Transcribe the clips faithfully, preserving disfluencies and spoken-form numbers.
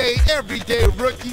day, every day, rookie.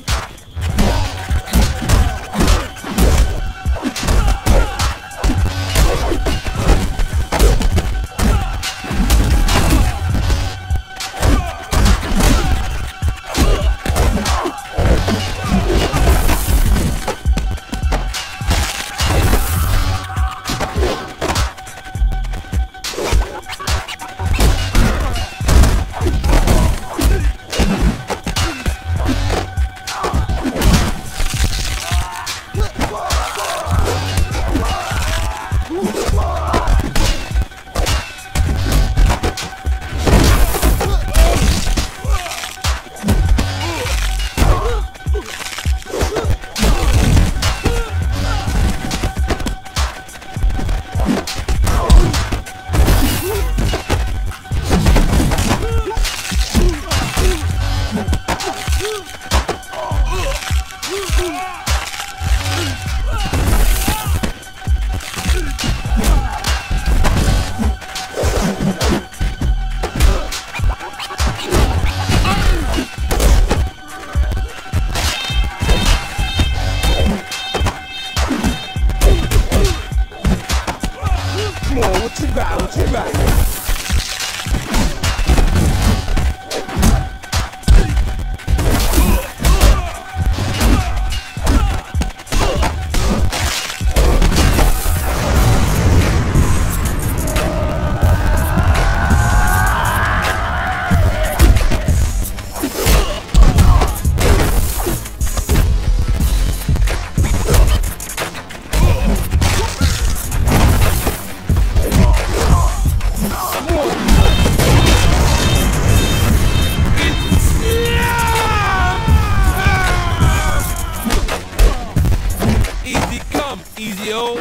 Easy, oh.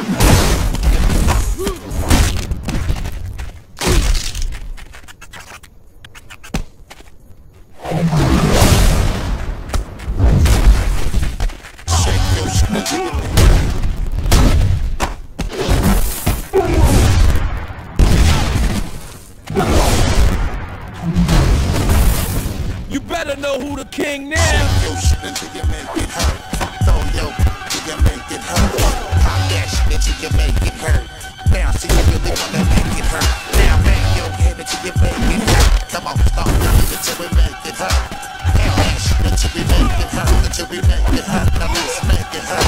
You better know who the king now. Shake your shit until you make it hurt. Throw your till you make it hurt. Pop that shit until you make it hurt. Bounce till you really wanna make it hurt. Now bang your head until you make it hurt. Come on, start doing it till we make it hurt. Bounce that shit until we make it hurt. Until we make it hurt. Now let's make it hurt.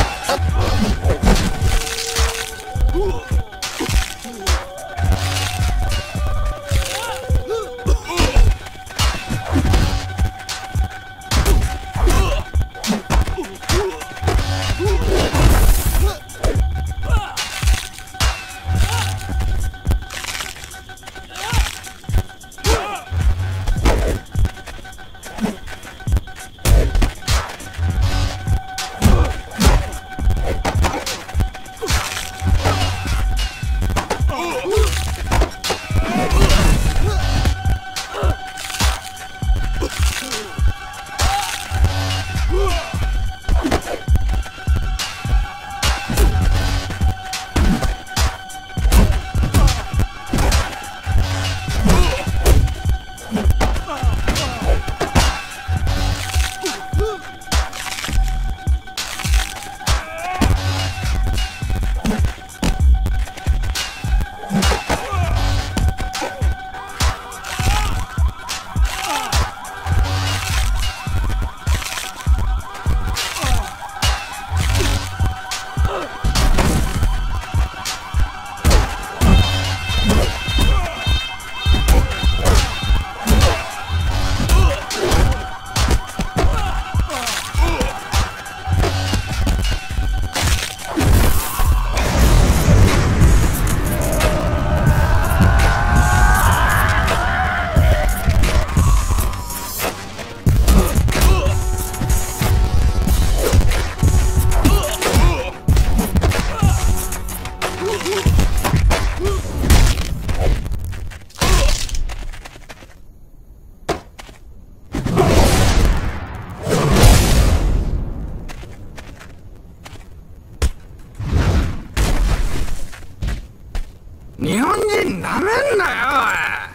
Nihon人なめんなよ。